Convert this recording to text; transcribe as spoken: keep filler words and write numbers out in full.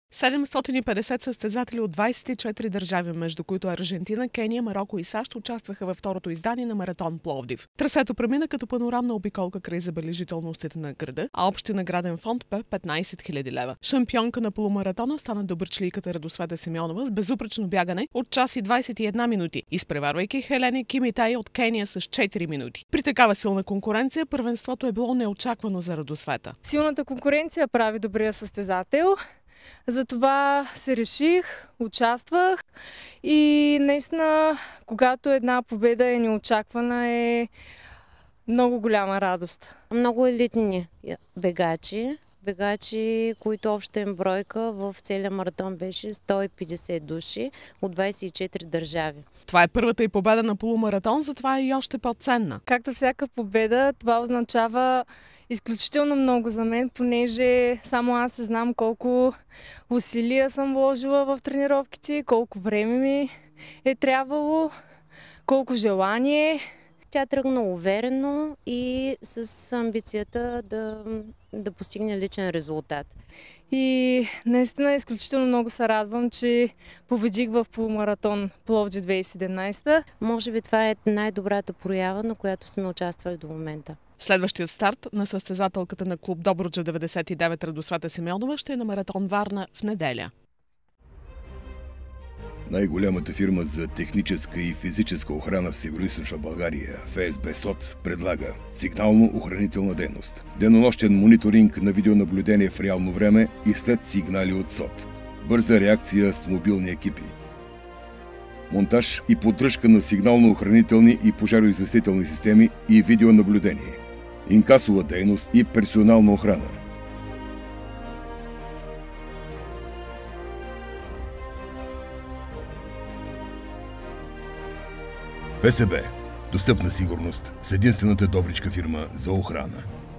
седемстотин и петдесет състезатели от двадесет и четири държави, между които Аржентина, Кения, Мароко и САЩ, участваха във второто издание на Маратон Пловдив. Трасето премина като панорамна обиколка край забележителностите на града, а общия награден фонд бе петнадесет хиляди лева. Шампионка на полумаратона стана добърчлийката Радосвета Симеонова с безупречно бягане от час и двадесет и една минути, изпреварвайки Хелени Кимитай от Кения с четири минути. При такава силна конкуренция първенството е било неочаквано за Радосвета. Силната конкуренция прави добрия състезател. Затова се реших, участвах и наистина, когато една победа е неочаквана, е много голяма радост. Много елитни бегачи, бегачи, които обща им бройка в целия маратон беше сто и петдесет души от двадесет и четири държави. Това е първата и победа на полумаратон, затова е и още по-ценна. Както всяка победа, това означава изключително много за мен, понеже само аз се знам колко усилия съм вложила в тренировките, колко време ми е трябвало, колко желание. Тя тръгна уверено и с амбицията да, да постигне личен резултат. И наистина изключително много се радвам, че победих в полумаратон Пловдив две хиляди и седемнадесета. Може би това е най-добрата проява, на която сме участвали до момента. Следващият старт на състезателката на клуб Добруджа деветдесет и девет Радосвета Симеонова ще е на маратон Варна в неделя. Най-голямата фирма за техническа и физическа охрана в Североизточна България, ФСБ СОТ, предлага сигнално-охранителна дейност, денонощен мониторинг на видеонаблюдение в реално време и след сигнали от СОТ, бърза реакция с мобилни екипи, монтаж и поддръжка на сигнално-охранителни и пожароизвестителни системи и видеонаблюдение, инкасова дейност и персонална охрана. ФСБ – достъпна сигурност с единствената добричка фирма за охрана.